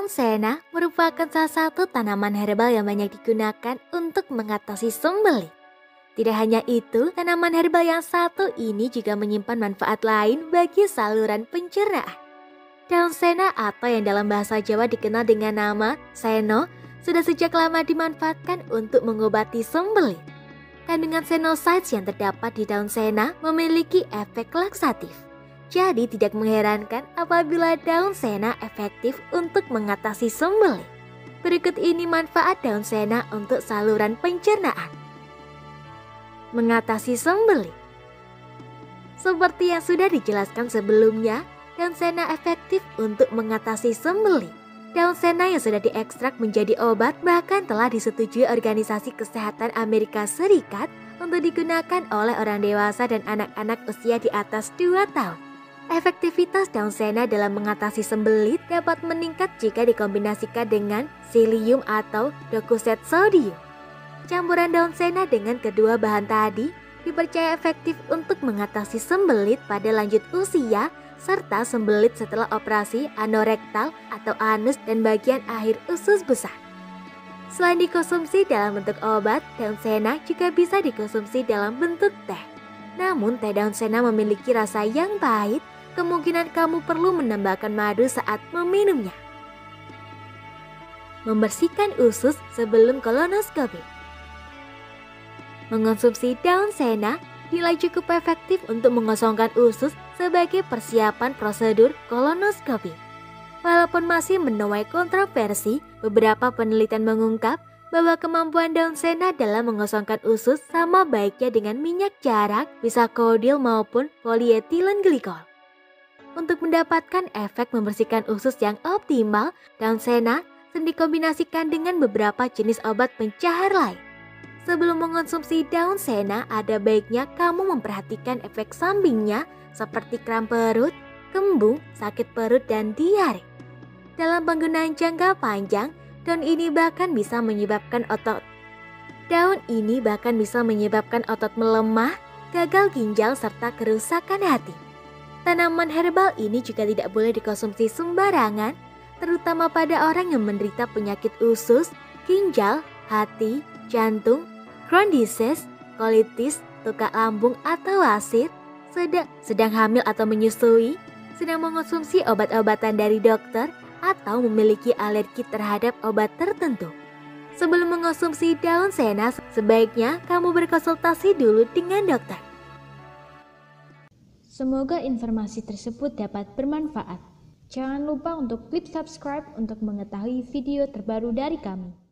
Daun sena merupakan salah satu tanaman herbal yang banyak digunakan untuk mengatasi sembelit. Tidak hanya itu, tanaman herbal yang satu ini juga menyimpan manfaat lain bagi saluran pencernaan. Daun sena atau yang dalam bahasa Jawa dikenal dengan nama seno sudah sejak lama dimanfaatkan untuk mengobati sembelit. Kandungan senosides yang terdapat di daun sena memiliki efek laksatif. Jadi tidak mengherankan apabila daun sena efektif untuk mengatasi sembelit. Berikut ini manfaat daun sena untuk saluran pencernaan. Mengatasi sembelit. Seperti yang sudah dijelaskan sebelumnya, daun sena efektif untuk mengatasi sembelit. Daun sena yang sudah diekstrak menjadi obat bahkan telah disetujui Organisasi Kesehatan Amerika Serikat untuk digunakan oleh orang dewasa dan anak-anak usia di atas 2 tahun. Efektivitas daun sena dalam mengatasi sembelit dapat meningkat jika dikombinasikan dengan psyllium atau docusate sodium. Campuran daun sena dengan kedua bahan tadi dipercaya efektif untuk mengatasi sembelit pada lanjut usia serta sembelit setelah operasi anorektal atau anus dan bagian akhir usus besar. Selain dikonsumsi dalam bentuk obat, daun sena juga bisa dikonsumsi dalam bentuk teh. Namun teh daun sena memiliki rasa yang pahit, kemungkinan kamu perlu menambahkan madu saat meminumnya. Membersihkan usus sebelum kolonoskopi. Mengonsumsi daun sena dinilai cukup efektif untuk mengosongkan usus sebagai persiapan prosedur kolonoskopi. Walaupun masih menuai kontroversi, beberapa penelitian mengungkap bahwa kemampuan daun sena dalam mengosongkan usus sama baiknya dengan minyak jarak, bisakodil maupun polyethylene glikol. Untuk mendapatkan efek membersihkan usus yang optimal, daun sena sering dikombinasikan dengan beberapa jenis obat pencahar lain. Sebelum mengonsumsi daun sena, ada baiknya kamu memperhatikan efek sampingnya seperti kram perut, kembung, sakit perut, dan diare. Dalam penggunaan jangka panjang, daun ini bahkan bisa menyebabkan otot melemah, gagal ginjal, serta kerusakan hati. Tanaman herbal ini juga tidak boleh dikonsumsi sembarangan, terutama pada orang yang menderita penyakit usus, ginjal, hati, jantung, Crohn disease, kolitis, tukak lambung atau wasir, sedang hamil atau menyusui, sedang mengonsumsi obat-obatan dari dokter, atau memiliki alergi terhadap obat tertentu. Sebelum mengonsumsi daun sena, sebaiknya kamu berkonsultasi dulu dengan dokter. Semoga informasi tersebut dapat bermanfaat. Jangan lupa untuk klik subscribe untuk mengetahui video terbaru dari kami.